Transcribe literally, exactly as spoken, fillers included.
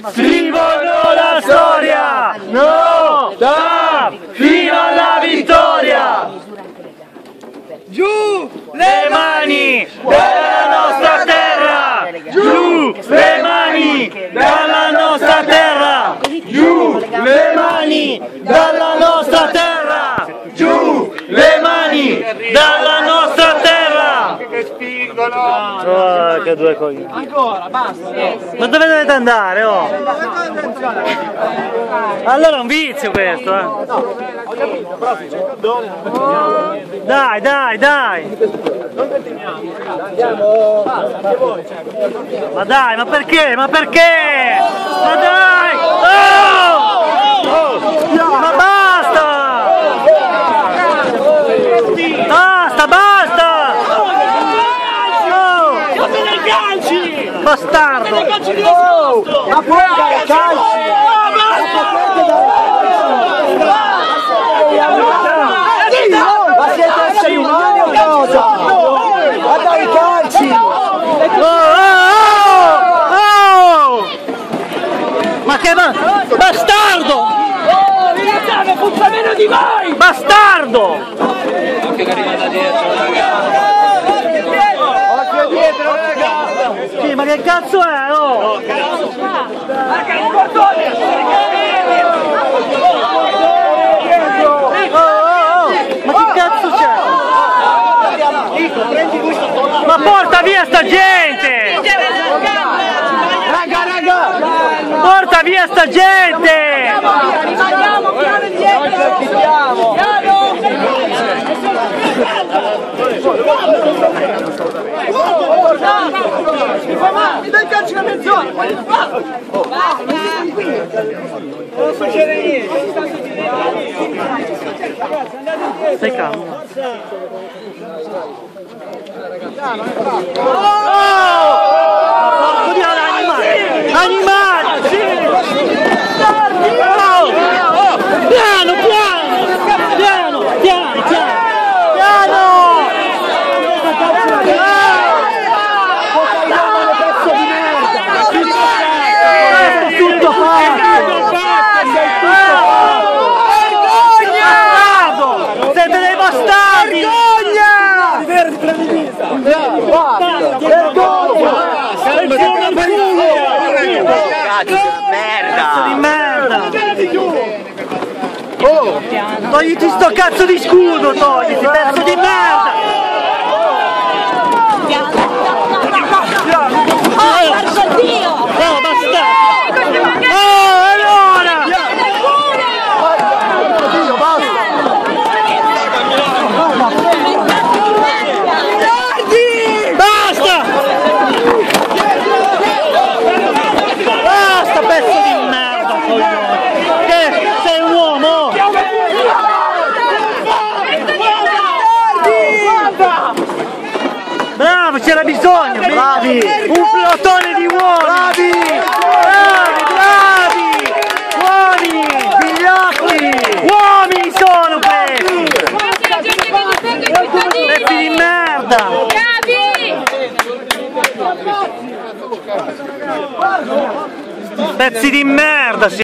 scrivono la storia, no, da, fino alla vittoria. Giù le mani dalla nostra terra, giù le mani dalla nostra terra, giù le mani dalla nostra terra, giù le mani dalla nostra terra. Che spingono. Oh, che due coglioni. Ancora, basta. Ma dove dovete andare, oh? Allora è un vizio questo, eh. Dai, dai, dai. Ma dai, ma perché? Ma perché? Ma dai! Oh! Ma basta! Basta, basta! Oh! Bastardo! Ma puoi dare calci! Ma siete esseri umani o cosa? Ma dai calci! Oh, oh, oh! Ma che ma... bastardo! Oh, ragazzi, puzza meno di voi! Bastardo! Occhio che arriva da dietro, ragazzi! Occhio dietro, ragazzi! Sì, ma che cazzo è, oh? Ma che un portone! Ma che cazzo c'è? Ma porta via sta gente! Raga, raga! Porta via sta gente! Rimaniamo piano indietro! Chiudiamo! Mi dai il calcio da mezz'ora! Non succede niente! Stai calmo. Porco dio, animale! Animale! Oh! Piano, piano! Piano, piano, piano! Piano! È tutto fatto! Vergogna! Siete dei bastardi! Cazzo di merda! Oh! Togliti sto cazzo di scudo, togliti, pezzo di merda! Oh, porco Dio! Oh, bastardo! Oh, allora! Basta! Basta, pezzo di merda, coglione! Che sei un uomo? Bravo, c'era bisogno! Bravi! Un pelotone di uomini! Bravi! Bravi! Bravi! Uomini! Figliocchi! Uomini sono questi! Pezzi di merda! Pezzi di merda!